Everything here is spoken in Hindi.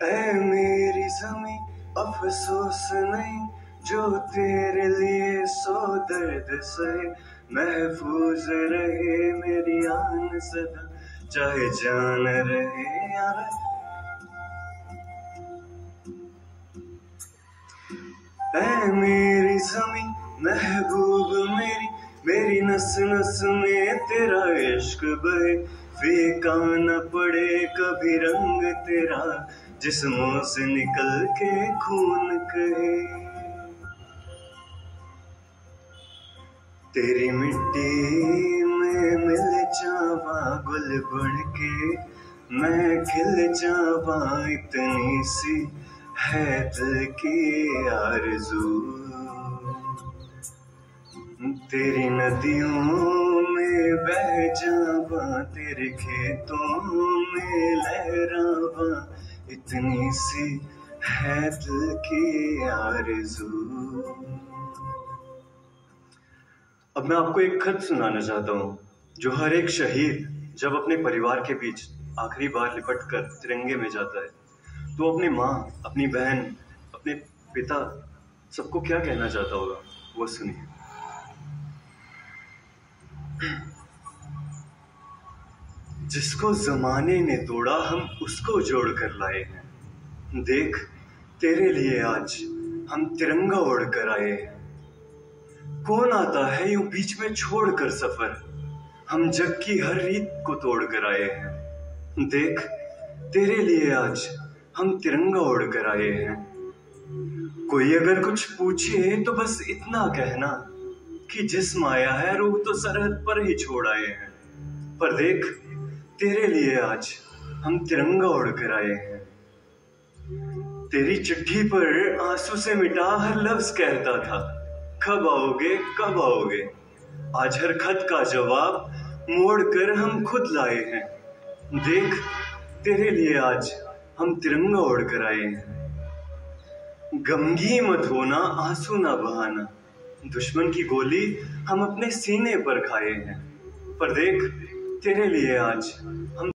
ऐ मेरी ज़मीं अफसोस नहीं, जो तेरे लिए सौ दर्द सहे। महफूज रहे मेरी आन सदा, चाहे जान रहे यार। ऐ मेरी ज़मीं महबूब मेरी, मेरी नस नस में तेरा इश्क बहे। फीका न पड़े कभी रंग तेरा, जिस्मों से निकल के खून कहे। तेरी मिट्टी में मिल जावा गुल बन के, मैं खिल जावा इतनी सी है दिल की आरज़ू। तेरी नदियों में बह जावा, तेरे खेतों में लहरावा, इतनी सी है दिल की आरज़ू। अब मैं आपको एक खत सुनाना चाहता हूँ, जो हर एक शहीद जब अपने परिवार के बीच आखिरी बार लिपट कर तिरंगे में जाता है, तो अपनी माँ, अपनी बहन, अपने पिता, सबको क्या कहना चाहता होगा, वो सुनिए। जिसको जमाने ने तोड़ा हम उसको जोड़ कर लाए हैं। देख तेरे लिए आज हम तिरंगा ओढ़ कर आए हैं। कौन आता है यूं बीच में छोड़ कर सफर, हम जग की हर रीत को तोड़ कर आए हैं। देख तेरे लिए आज हम तिरंगा ओढ़ कर आए हैं। कोई अगर कुछ पूछे तो बस इतना कहना कि जिस्म आया है रूह तो सरहद पर ही छोड़ आए हैं। पर देख तेरे लिए आज हम तिरंगा ओढ़ कर आए हैं। तेरी चिट्ठी पर आंसू से मिटा हर लफ्ज कहता था, कब आओगे कब आओगे। आज हर खत का जवाब मोड़ कर हम खुद लाए हैं। देख तेरे लिए आज हम तिरंगा ओढ़ कर आए हैं। गमगी मत होना, आंसू ना बहाना, दुश्मन की गोली हम अपने सीने पर खाए हैं। पर देख तेरे लिए आज हम